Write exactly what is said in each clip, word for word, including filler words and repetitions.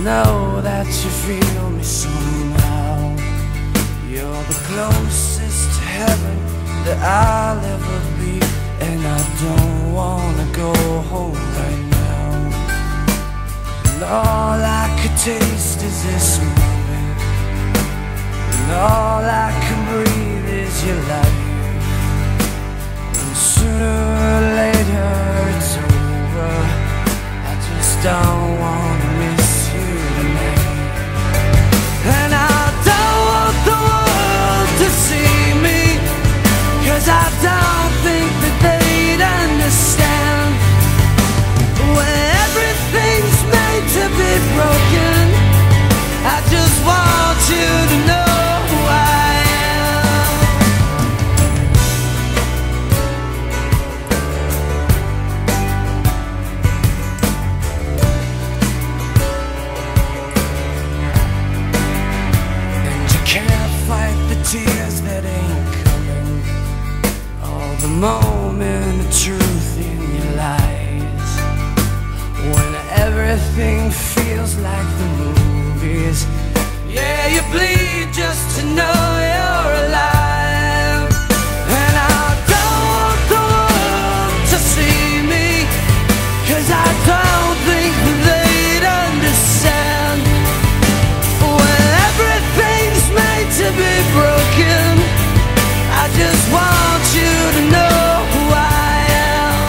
know that you feel me somehow. You're the closest to heaven that I'll ever be, and I don't wanna go home right now. And all I could taste is this moment, and all I can breathe is your life. And sooner or later it's over, I just don't wanna miss you tonight. And I don't want the world to see me, 'cause I don't think that they'd understand. When everything's made to be broken, I just want you to know who I am. And you can't fight the tears that ain't coming, all the moment of truth in your lies. When everything feels like the movies, yeah, you bleed just to know you're alive. And I don't want the world to see me, 'cause I don't think that they'd understand. When everything's made to be broken, I just want you to know who I am.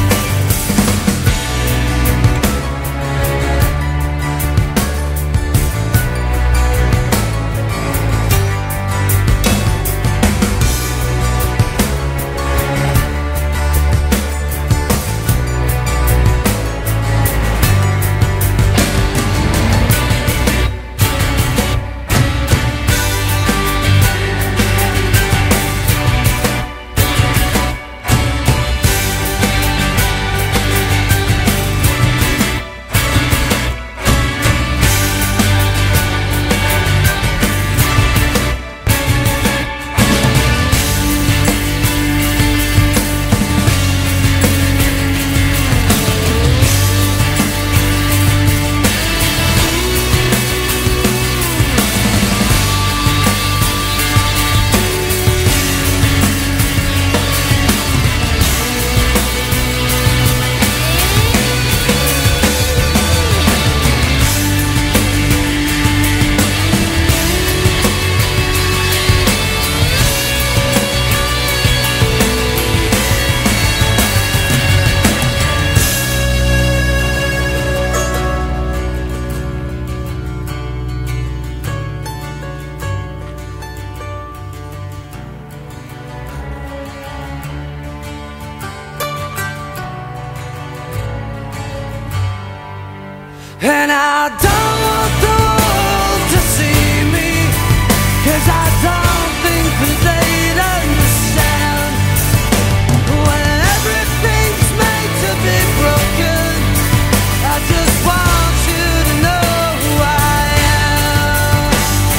And I don't want the world to see me, 'cause I don't think that they'd understand. When everything's made to be broken, I just want you to know who I am.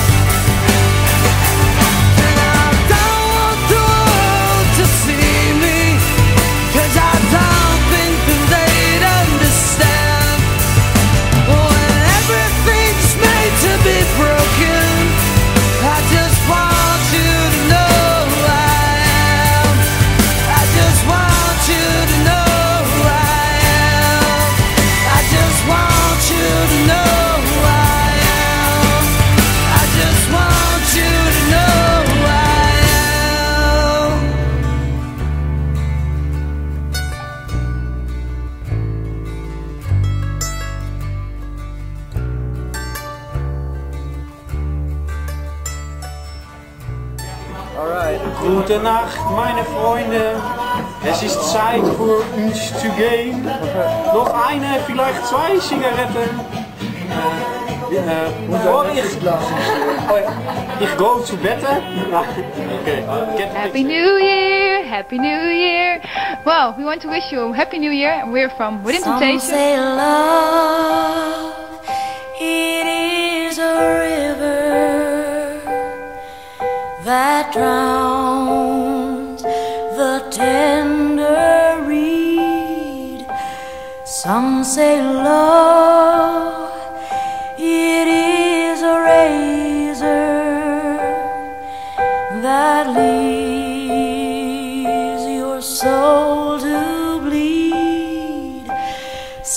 And I don't want the world to see me, 'cause I don't think that they'd understand. When everything's made to be broken, I just want you to know who I am. I just want you to know who I am. I just want you to know who I am. I just want you to know who I am. Alright. Gute Nacht, meine Freunde. Es ist Zeit für uns zu gehen. Noch eine, vielleicht zwei Zigaretten. Äh, äh, bevor ich, oh, ich go to bed. Okay. Get Happy New Year, Happy New Year. Well, we want to wish you a Happy New Year, and we're from Within Temptation. Some say love, it is a river that drowns the tender reed. Some say love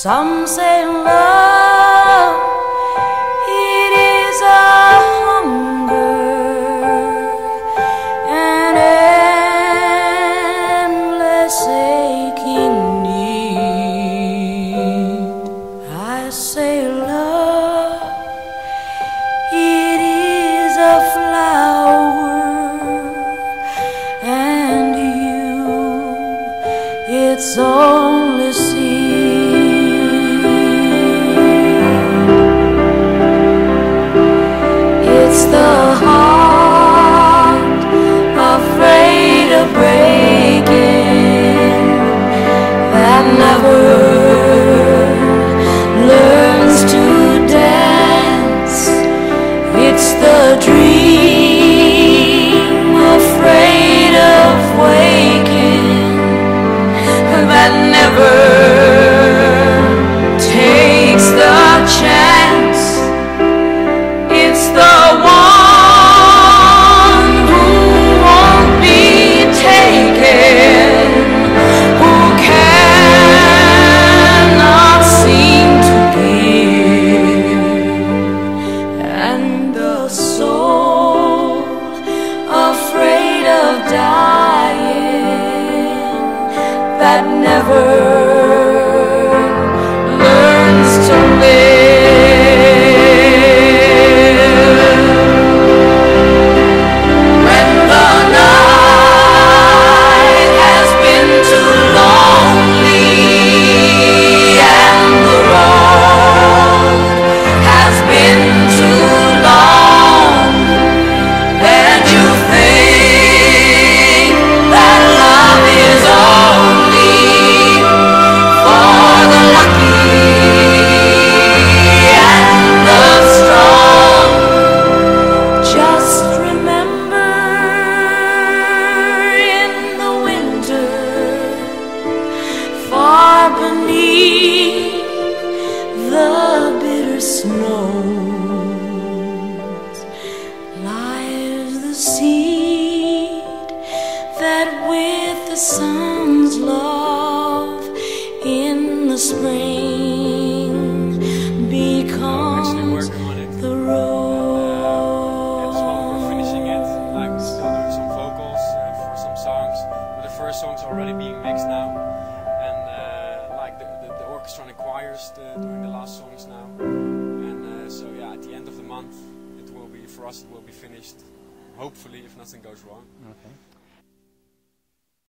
Some say love, it is a hunger, an endless aching need. I say love, it is a flower, and you, it's only seed. It's the heart afraid of breaking that never learns to dance. It's the dream afraid of waking that never takes the chance. It's the one who won't be taken, who cannot seem to give, and the soul afraid of dying that never learns to live. Beneath the bitter snows lies the seed that with the sun's love in the spring becomes the rose. It's while we're finishing it, like still doing some vocals uh, for some songs, but the first song's already being mixed now. The, the, the orchestra and choirs uh, doing the last songs now, and uh, so yeah, at the end of the month it will be, for us it will be finished, hopefully, if nothing goes wrong. Okay.